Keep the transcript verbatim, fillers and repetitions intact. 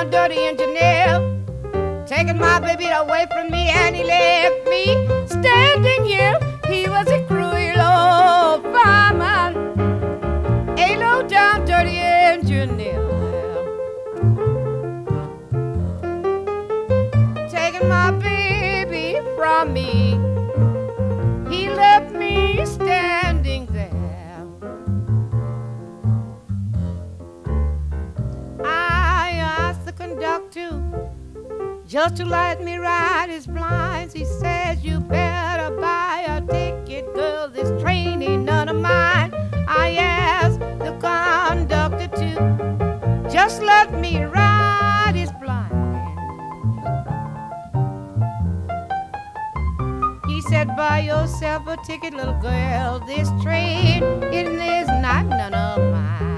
down dirty engineer, taking my baby away from me, and he left me standing here. He was a cruel old fireman, a low down dirty engineer, taking my baby from me. He left me standing there. I asked the conductor just to let me ride his blinds. He says, you better buy a ticket, girl, this train ain't none of mine. I asked the conductor to just let me ride his blind. He said, buy yourself a ticket, little girl, this train it is not none of mine.